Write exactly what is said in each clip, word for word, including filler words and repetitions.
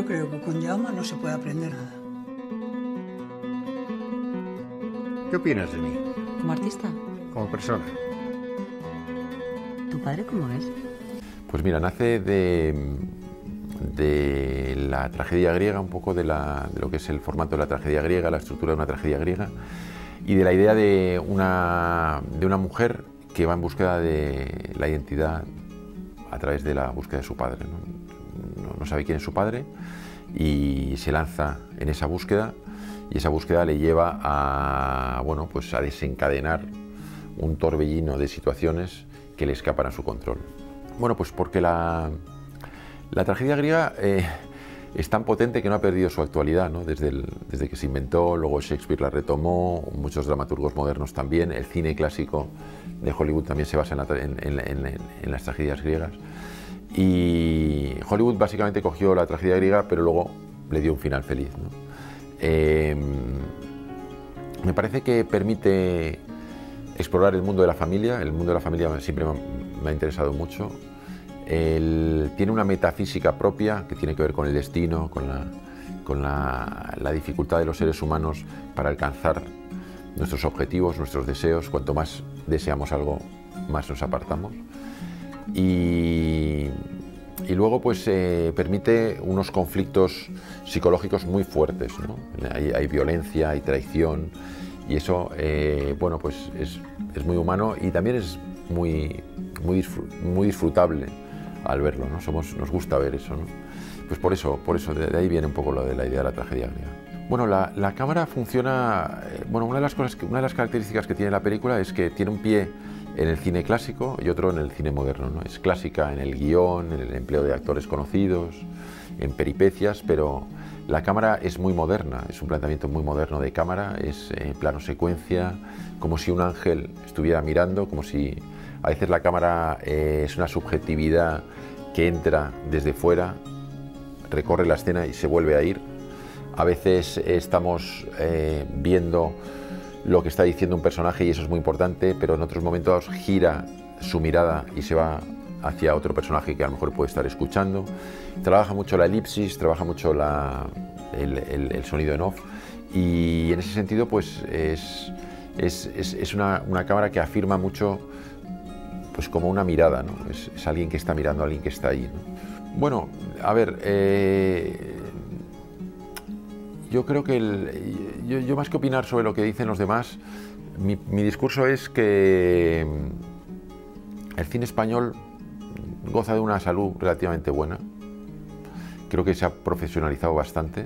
Yo creo que con Jaume no se puede aprender nada. ¿Qué opinas de mí? ¿Como artista? Como persona. ¿Tu padre cómo es? Pues mira, nace de, de la tragedia griega, un poco de, la, de lo que es el formato de la tragedia griega, la estructura de una tragedia griega, y de la idea de una, de una mujer que va en búsqueda de la identidad a través de la búsqueda de su padre, ¿no? No, no sabe quién es su padre y se lanza en esa búsqueda, y esa búsqueda le lleva a, bueno, pues a desencadenar un torbellino de situaciones que le escapan a su control. Bueno, pues porque la, la tragedia griega eh, es tan potente que no ha perdido su actualidad, ¿no? Desde, el, desde que se inventó, luego Shakespeare la retomó, muchos dramaturgos modernos también, el cine clásico de Hollywood también se basa en, la, en, en, en, en las tragedias griegas. Y Hollywood básicamente cogió la tragedia griega, pero luego le dio un final feliz, ¿no? Eh, me parece que permite explorar el mundo de la familia. El mundo de la familia siempre me ha, me ha interesado mucho. El, tiene una metafísica propia que tiene que ver con el destino, con, la, con la, la dificultad de los seres humanos para alcanzar nuestros objetivos, nuestros deseos. Cuanto más deseamos algo, más nos apartamos. Y, y luego pues eh, permite unos conflictos psicológicos muy fuertes, ¿no? Hay, hay violencia, hay traición, y eso eh, bueno, pues es, es muy humano y también es muy, muy, disfr muy disfrutable al verlo, ¿no? Somos, nos gusta ver eso, ¿no? Pues por eso, por eso de, de ahí viene un poco lo de la idea de la tragedia griega. Bueno, la, la cámara funciona, eh, bueno, una de las cosas que, una de las características que tiene la película es que tiene un pie en el cine clásico y otro en el cine moderno, ¿no? Es clásica en el guión, en el empleo de actores conocidos, en peripecias, pero la cámara es muy moderna, es un planteamiento muy moderno de cámara, es eh, plano secuencia, como si un ángel estuviera mirando, como si a veces la cámara eh, es una subjetividad que entra desde fuera, recorre la escena y se vuelve a ir. A veces eh, estamos eh, viendo lo que está diciendo un personaje y eso es muy importante, pero en otros momentos gira su mirada y se va hacia otro personaje que a lo mejor puede estar escuchando. Trabaja mucho la elipsis, trabaja mucho la, el, el, el sonido en off, y en ese sentido pues es, es, es, es una, una cámara que afirma mucho pues como una mirada, ¿no? Es, es alguien que está mirando a alguien que está ahí, ¿no? Bueno, a ver, eh, yo creo que el, yo, yo más que opinar sobre lo que dicen los demás, mi, mi discurso es que el cine español goza de una salud relativamente buena. Creo que se ha profesionalizado bastante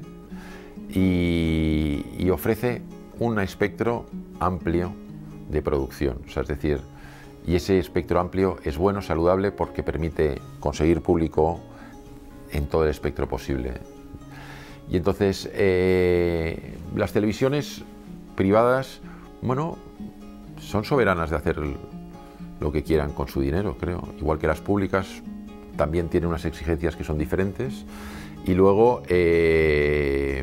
y, y ofrece un espectro amplio de producción. O sea, es decir, y ese espectro amplio es bueno, saludable, porque permite conseguir público en todo el espectro posible. Y entonces eh, las televisiones privadas, bueno, son soberanas de hacer lo que quieran con su dinero, creo. Igual que las públicas también tienen unas exigencias que son diferentes. Y luego eh,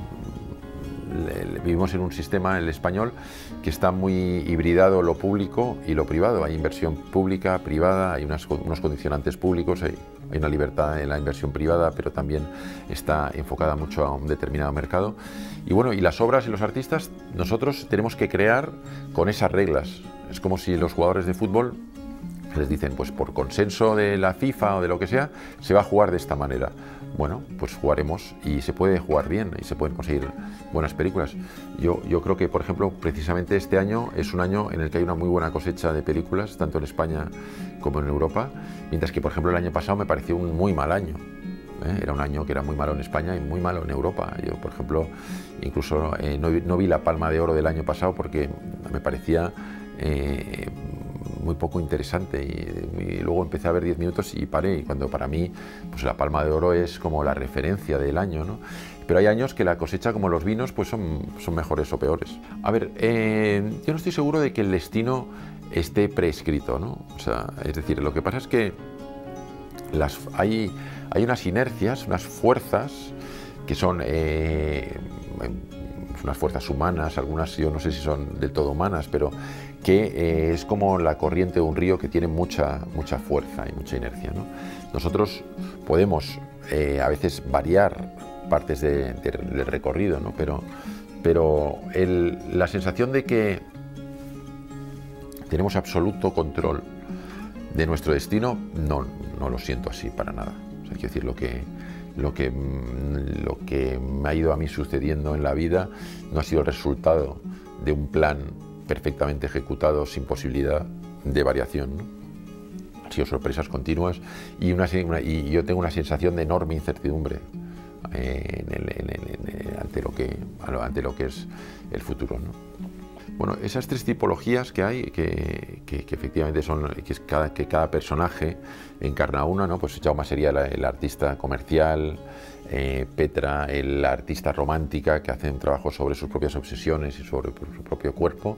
vivimos en un sistema, el español, que está muy hibridado lo público y lo privado. Hay inversión pública, privada, hay unas, unos condicionantes públicos, hay, hay una libertad en la inversión privada, pero también está enfocada mucho a un determinado mercado. Y bueno, y las obras y los artistas, nosotros tenemos que crear con esas reglas. Es como si los jugadores de fútbol les dicen, pues por consenso de la FIFA o de lo que sea, se va a jugar de esta manera. Bueno, pues jugaremos y se puede jugar bien y se pueden conseguir buenas películas. Yo, yo creo que, por ejemplo, precisamente este año es un año en el que hay una muy buena cosecha de películas, tanto en España como en Europa, mientras que, por ejemplo, el año pasado me pareció un muy mal año. ¿eh? Era un año que era muy malo en España y muy malo en Europa. Yo, por ejemplo, incluso eh, no, no vi la Palma de Oro del año pasado porque me parecía eh, muy poco interesante y, y luego empecé a ver diez minutos y paré, y cuando para mí pues la Palma de Oro es como la referencia del año, ¿no? Pero hay años que la cosecha, como los vinos, pues son, son mejores o peores. A ver, eh, yo no estoy seguro de que el destino esté prescrito, ¿no? O sea, es decir, lo que pasa es que las, hay, hay unas inercias, unas fuerzas que son eh, unas fuerzas humanas, algunas yo no sé si son del todo humanas, pero que eh, es como la corriente de un río que tiene mucha, mucha fuerza y mucha inercia, ¿no? Nosotros podemos eh, a veces variar partes de, de, del recorrido, ¿no? Pero, pero el, la sensación de que tenemos absoluto control de nuestro destino, no, no lo siento así para nada. O sea, quiero decir, lo que, lo, que, lo que me ha ido a mí sucediendo en la vida no ha sido el resultado de un plan perfectamente ejecutado sin posibilidad de variación, ¿no? Han sido sorpresas continuas y, una, una, y yo tengo una sensación de enorme incertidumbre eh, en el, en el, en el, ante, lo que, ante lo que es el futuro, ¿no? Bueno, esas tres tipologías que hay, que, que, que efectivamente son, que, es cada, que cada personaje encarna una, ¿no? Pues Jaume sería la, el artista comercial, eh, Petra el artista romántica que hace un trabajo sobre sus propias obsesiones y sobre su propio cuerpo,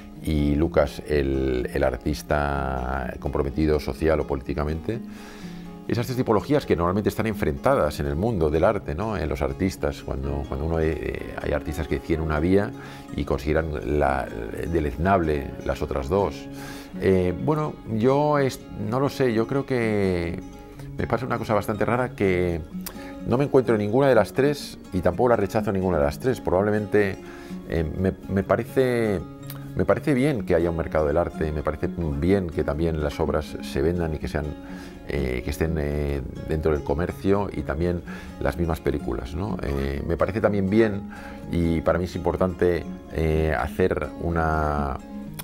y Lucas el, el artista comprometido social o políticamente. Esas tres tipologías que normalmente están enfrentadas en el mundo del arte, ¿no? En los artistas, cuando, cuando uno eh, hay artistas que tienen una vía y consideran la, deleznable las otras dos. Eh, bueno, yo es, no lo sé, yo creo que me pasa una cosa bastante rara, que no me encuentro en ninguna de las tres y tampoco la rechazo ninguna de las tres. Probablemente eh, me, me parece... Me parece bien que haya un mercado del arte, me parece bien que también las obras se vendan y que, sean, eh, que estén eh, dentro del comercio, y también las mismas películas, ¿no? Eh, me parece también bien, y para mí es importante eh, hacer una...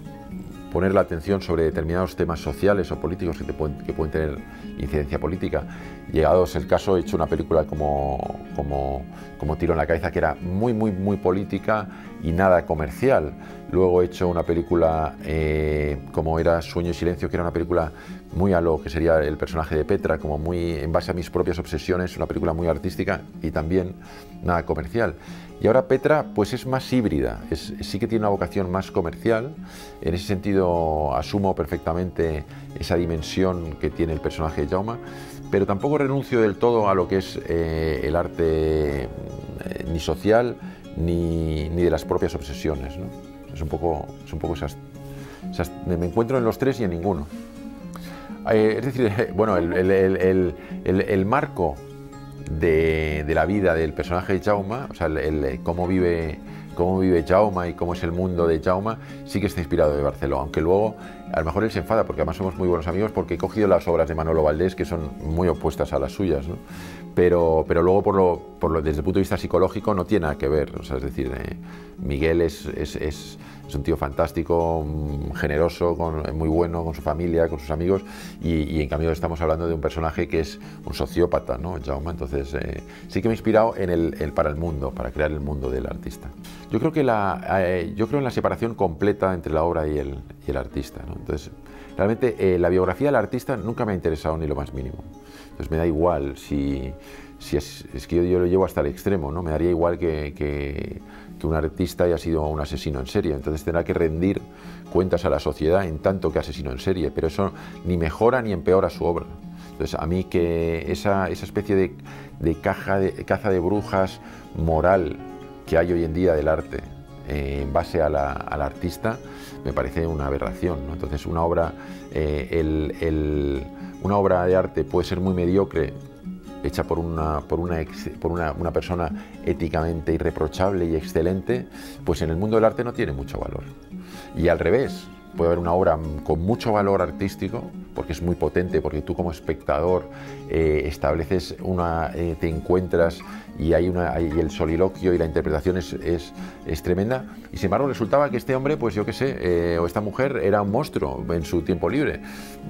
poner la atención sobre determinados temas sociales o políticos que, te pueden, que pueden tener incidencia política. Llegados el caso, he hecho una película como, como, como Tiro en la cabeza, que era muy, muy, muy política y nada comercial. Luego he hecho una película eh, como era Sueño y Silencio, que era una película muy a lo que sería el personaje de Petra, como muy en base a mis propias obsesiones, una película muy artística y también nada comercial. Y ahora Petra pues es más híbrida, es, sí que tiene una vocación más comercial. En ese sentido asumo perfectamente esa dimensión que tiene el personaje de Jaume, pero tampoco renuncio del todo a lo que es eh, el arte eh, ni social ni, ni de las propias obsesiones, ¿no? Es un poco, es un poco esas, esas... Me encuentro en los tres y en ninguno. Eh, es decir, bueno, el, el, el, el, el marco de, de la vida del personaje de Jaume, o sea, el, el, cómo vive, cómo vive Jaume y cómo es el mundo de Jaume, sí que está inspirado de Barceló, aunque luego a lo mejor él se enfada, porque además somos muy buenos amigos, porque he cogido las obras de Manolo Valdés, que son muy opuestas a las suyas, ¿no? Pero, pero luego por lo, por lo, desde el punto de vista psicológico no tiene nada que ver, o sea, es decir, eh, Miguel es, es, es, es un tío fantástico, generoso, con, muy bueno con su familia, con sus amigos, y, y en cambio estamos hablando de un personaje que es un sociópata, ¿no? Jaume. Entonces eh, sí que me he inspirado en el, el para el mundo, para crear el mundo del artista. Yo creo que la, eh, yo creo en la separación completa entre la obra y el, y el artista, ¿no? Entonces, realmente eh, la biografía del artista nunca me ha interesado ni lo más mínimo. Entonces me da igual si, si es, es que yo, yo lo llevo hasta el extremo, ¿no? Me daría igual que, que, que un artista haya sido un asesino en serie. Entonces tendrá que rendir cuentas a la sociedad en tanto que asesino en serie, pero eso ni mejora ni empeora su obra. Entonces a mí que esa, esa especie de, de, caja de caza de brujas moral que hay hoy en día del arte eh, en base a la, al artista, me parece una aberración, ¿no? Entonces una obra, eh, el, el, una obra de arte puede ser muy mediocre, hecha por, una, por, una, ex, por una, una persona éticamente irreprochable y excelente, pues en el mundo del arte no tiene mucho valor. Y al revés, puede haber una obra con mucho valor artístico, porque es muy potente, porque tú como espectador eh, estableces una, eh, te encuentras y hay una, hay el soliloquio y la interpretación es, es, es tremenda, y sin embargo resultaba que este hombre, pues yo qué sé, eh, o esta mujer era un monstruo en su tiempo libre.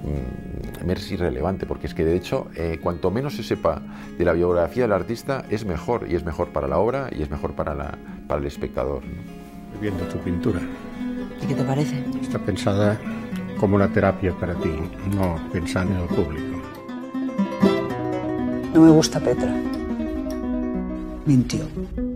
Mm, es irrelevante, porque es que de hecho eh, cuanto menos se sepa de la biografía del artista es mejor, y es mejor para la obra y es mejor para, la, para el espectador, ¿no? Estoy viendo tu pintura. ¿Y qué te parece? Está pensada como una terapia para ti, no pensando en el público. No me gusta Petra. Mintió.